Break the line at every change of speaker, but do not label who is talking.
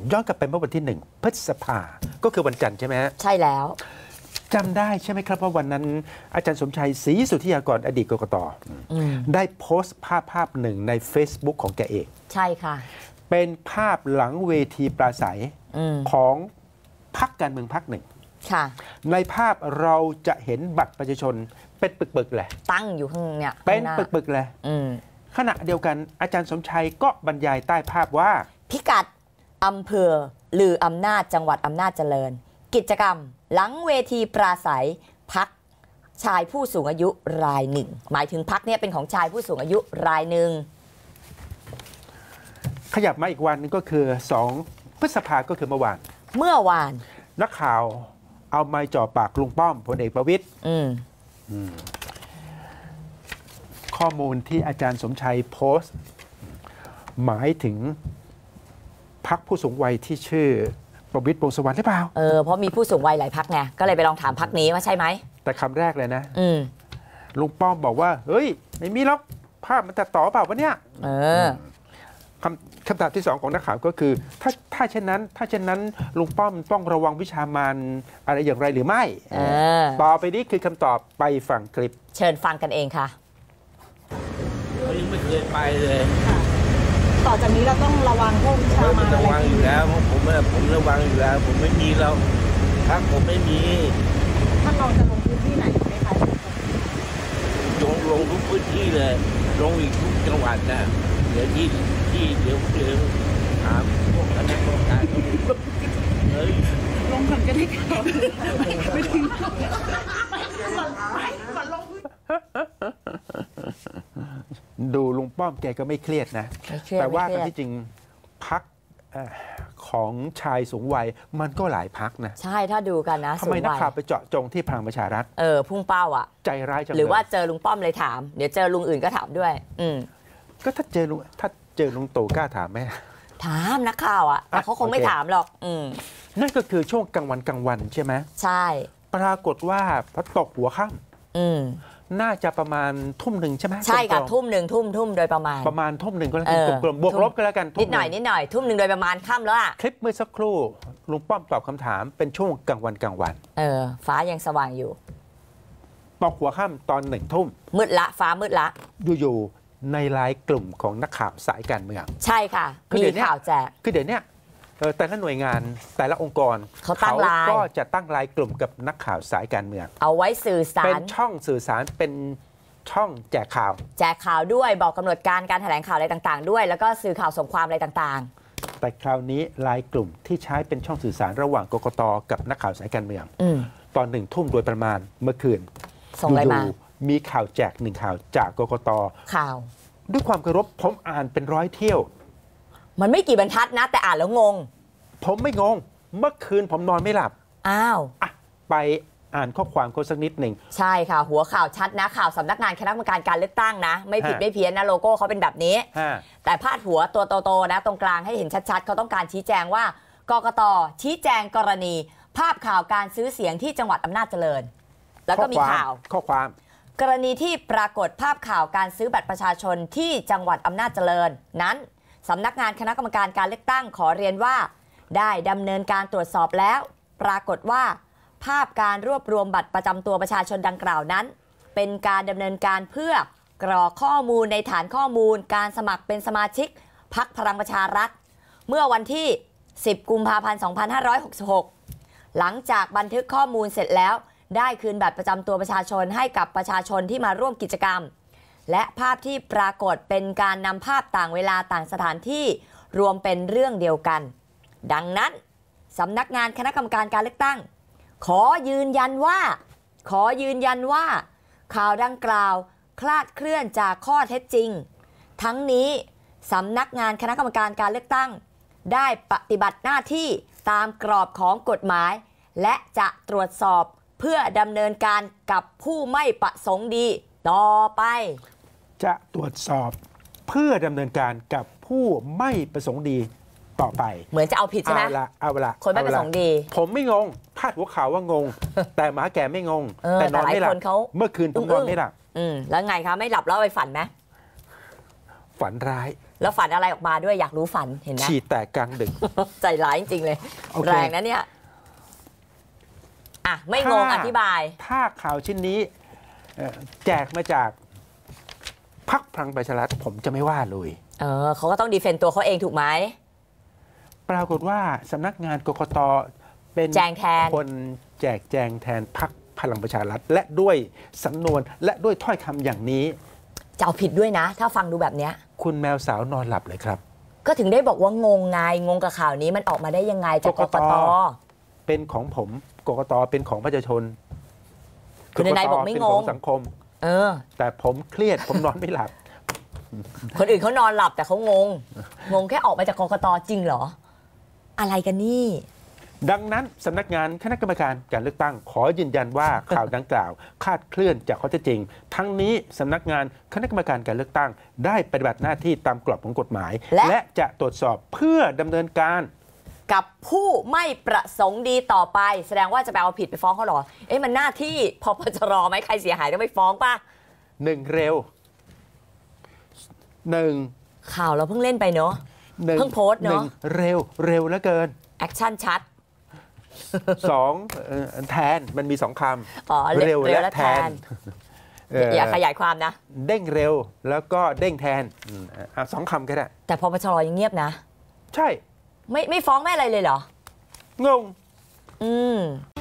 ย้อนกลับไปเมื่อวันที่1 พฤษภาก็คือวันจันทร์ใช่ไหมฮะ
ใช่แล้ว
จำได้ใช่ไหมครับว่าวันนั้นอาจารย์สมชัยศรีสุทธิยากรอดีตกกต.ได้โพสต์ภาพหนึ่งใน Facebook ของแกเอง
ใช่ค่ะ
เป็นภาพหลังเวทีปราศัยของพรรคการเมืองพรรคหนึ่งในภาพเราจะเห็นบัตรประชาชนเป็นปึกๆเลย
ตั้งอยู่ข้างเนี่ย
เป็นปึกๆเลยขณะเดียวกันอาจารย์สมชัยก็บรรยายใต้ภาพว่า
พิกัดอำเภอลืออำนาจจังหวัดอำนาจเจริญกิจกรรมหลังเวทีปราศัยพรรคชายผู้สูงอายุรายหนึ่งหมายถึงพรรคเนี่ยเป็นของชายผู้สูงอายุรายหนึ่ง
ขยับมาอีกวันนึงก็คือ2 พฤษภาก็คือเมื่อวานนักข่าวเอาไม้จ่อปากลุงป้อมพลเอกประวิตรข้อมูลที่อาจารย์สมชัยโพสต์หมายถึงพรรคผู้สูงวัยที่ชื่อประวิตรวงษ์สุวรรณหรือเปล่า
เพราะมีผู้สูงวัยหลายพรรคไงก็เลยไปลองถามพรรคนี้ว่าใช่ไหม
แต่คำแรกเลยนะลุงป้อมบอกว่าเฮ้ยไม่มีหรอกภาพมันตัดต่อเปล่าวะเนี่ยคำถามที่2ของนักข่าวก็คือถ้าเช่นนั้นลุงป้อมต้องระวังวิชามารอะไรอย่างไรหรือไม่ต่อไปนี้คือคำตอบไปฟังคลิป
เชิญฟังกันเองค่ะ
เขายังไม่เคยไปเลย
ต่อจากนี้เราต้องระวังพวกวิชามารอะไร
ระวังอยู่แล้วผมระวังอยู่แล้วผมไม่มีแล้วถ้าผมไม่มี
ท่านรองจะลงพื้นที่ไหนไหมคะ
ลงทุกพื้นที่เลยลงอีกทุกจังหวัดนะเดี๋ยวเดี๋ยวถามพวกคณะกรรมการ
ลงก่อนก็ได้ค่ะไม่ถึง
ดูลุงป้อมแกก็ไม่เครียดนะแต่ว่ากันที่จริงพรรคของชายสูงวัยมันก็หลายพรรคนะ
ใช่ถ้าดูกันนะ
ทำไมนักข่าวไปเจาะจงที่พลังประชารัฐ
พุ่งเป้าอ่ะ
ใจร้ายจัง
หรือว่าเจอลุงป้อมเลยถามเดี๋ยวเจอลุงอื่นก็ถามด้วย
ก็ถ้าเจอลุงตู่กล้าถามไหม
ถามนักข่าวอ่ะแต่เขาคงไม่ถามหรอก
นั่นก็คือช่วงกลางวันใช่ไหม
ใช่
ปรากฏว่าพอตกหัวค่ำน่าจะประมาณทุ่มหนึ่งใช่ไหม
ใช่ค่ะทุ่มโดยประมาณ
ทุ่มหนึ่งก็แล้วกันกลมๆบวกลบก็แล้วกัน
นิดหน่อยทุ่มหนึ่งโดยประมาณค่ำแล้วอ่ะ
คลิปเมื่อสักครู่ลุงป้อมตอบคำถามเป็นช่วงกลางวัน
ฟ้ายังสว่างอยู่
ตกหัวค่ำตอน1 ทุ่ม
มืดละฟ้ามืดละ
อยู่ในไลน์กลุ่มของนักข่าวสายการเมือง
ใช่ค่ะมีข่าวแจก
คือเดี๋ยวนี้แต่ละหน่วยงานแต่ละองค์กร
เขาก็
จะตั้งไลน์กลุ่มกับนักข่าวสายการเมือง
เอาไว้สื่อสาร
เป็นช่องสื่อสารเป็นช่องแจกข่าว
ด้วยบอกกำหนดการแถลงข่าวอะไรต่างๆด้วยแล้วก็สื่อข่าวส่งความอะไรต่าง
ๆแต่คราวนี้ไลน์กลุ่มที่ใช้เป็นช่องสื่อสารระหว่างกกต.กับนักข่าวสายการเมืองตอน1 ทุ่มโดยประมาณเมื่อคืน
ส่งอะไรมา
มีข่าวแจก1 ข่าวจากกกต.
ข่าว
ด้วยความเคารพผมอ่านเป็น100 เที่ยว
มันไม่กี่บรรทัดนะแต่อ่านแล้วงง
ผมไม่งงเมื่อคืนผมนอนไม่หลับไปอ่านข้อความเขาสักนิดหนึ่ง
ใช่ค่ะหัวข่าวชัดนะข่าวสำนักงานคณะกรรมการการเลือกตั้งนะไม่ผิดไม่เพี้ยนนะโลโก้เขาเป็นแบบนี้แต่พาดหัวตัวโตๆนะตรงกลางให้เห็นชัดๆเขาต้องการชี้แจงว่ากกต.ชี้แจงกรณีภาพข่าวการซื้อเสียงที่จังหวัดอำนาจเจริญแล้วก็มีข่าว
ข้อความ
กรณีที่ปรากฏภาพข่าวการซื้อบัตรประชาชนที่จังหวัดอำนาจเจริญนั้นสำนักงานคณะกรรมการการเลือกตั้งขอเรียนว่าได้ดำเนินการตรวจสอบแล้วปรากฏว่าภาพการรวบรวมบัตรประจำตัวประชาชนดังกล่าวนั้นเป็นการดำเนินการเพื่อกรอกข้อมูลในฐานข้อมูลการสมัครเป็นสมาชิกพรรคพลังประชารัฐเมื่อวันที่10 กุมภาพันธ์ 2566หลังจากบันทึกข้อมูลเสร็จแล้วได้คืนบัตรประจำตัวประชาชนให้กับประชาชนที่มาร่วมกิจกรรมและภาพที่ปรากฏเป็นการนำภาพต่างเวลาต่างสถานที่รวมเป็นเรื่องเดียวกันดังนั้นสำนักงานคณะกรรมการการเลือกตั้งขอยืนยันว่าข่าวดังกล่าวคลาดเคลื่อนจากข้อเท็จจริงทั้งนี้สำนักงานคณะกรรมการการเลือกตั้งได้ปฏิบัติหน้าที่ตามกรอบของกฎหมายและจะตรวจสอบเพื่อดำเนินการกับผู้ไม่ประสงค์ดีต่อไป
จะตรวจสอบเพื่อดำเนินการกับผู้ไม่ประสงค์ดีต่อไป
เหมือนจะเอาผิดใช่ไหม
เอาละ
คนไม่ประสงค์ดี
ผมไม่งงพาดหัวข่าวว่างงแต่หมาแก่ไม่งงแต่นอนไม่หลับเมื่อคืนผมนอนไม่หลับ
แล้วไงคะไม่หลับแล้วไปฝันไหม
ฝันร้าย
แล้วฝันอะไรออกมาด้วยอยากรู้ฝันเห็นไหม
ฉีดแตกกลางดึก
ใจร้ายจริงๆเลย
โอเค
แรงนะเนี่ยอ่ะไม่งงอธิบาย
ถ้าข่าวชิ้นนี้แจกมาจากพรรคพลังประชารัฐผมจะไม่ว่าเลย
เขาก็ต้องดีเฟนต์ตัวเขาเองถูกไหม
ปรากฏว่าสำนักงานกกตเป็น
แจงแทน
คนแจกแจงแทนพรรคพลังประชารัฐและด้วยสำนวนและด้วยถ้อยคำอย่างนี้
จะเอาผิดด้วยนะ ถ้าฟังดูแบบเนี้ย
คุณแมวสาวนอนหลับเลยครับ
ก็ถึงได้บอกว่างงไงงงกับข่าวนี้มันออกมาได้ยังไงจากกกต
เป็นของผมกกตเป็นของประชาชน
คุณนายบอกไม่งง
เป็นของสังคม แต่ผมเครียดผมนอนไม่หลับ
คนอื่นเขานอนหลับแต่เขางงแค่ออกมาจากกกตจริงเหรอ อะไรกันนี่
ดังนั้นสำนักงานคณะกรรมการการเลือกตั้งขอยืนยันว่า ข่าวดังกล่าวคลาดเคลื่อนจากข้อเท็จจริง ทั้งนี้สำนักงานคณะกรรมการการเลือกตั้งได้ปฏิบัติหน้าที่ตามกรอบของกฎหมาย และจะตรวจสอบเพื่อดำเนินการ
กับผู้ไม่ประสงค์ดีต่อไปแสดงว่าจะไปเอาผิดไปฟ้องเขาเหรอมันหน้าที่พปชรไหมใครเสียหายต้องไปฟ้องป่ะ
1 เร็ว 1
ข่าวเราเพิ่งเล่นไปเนาะเพิ่งโพสต์เนาะ
1 เร็วเหลือเกิน
แอคชั่นชัด
2 แทนมันมี2 ค
ำเร็วและแทนอย่าขยายความนะ
เด้งเร็วแล้วก็เด้งแทน2 คำก็ได้
แต่พปชรยังเงียบนะ
ใช่
ไม่ฟ้องไม่อะไรเลยเหรอ
งง